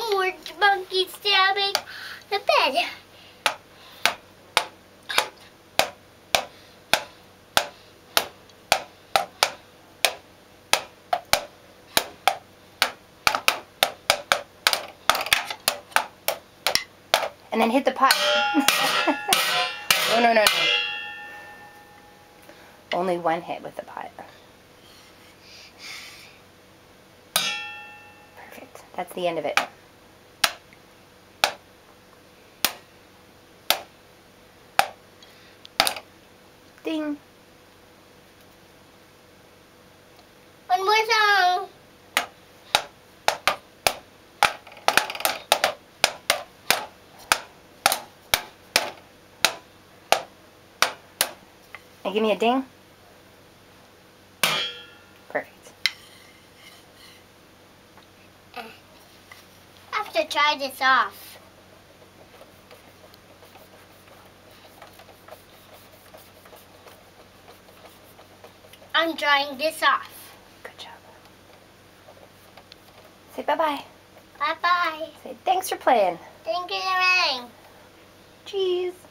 No more monkey stabbing the bed. And then hit the pot. No. Only one hit with the pot. Perfect. That's the end of it. Ding. One more song. And give me a ding. Perfect. I have to try this off. I'm drying this off. Good job. Say bye-bye. Bye-bye. Say thanks for playing. Thank you, Lorraine. Cheese.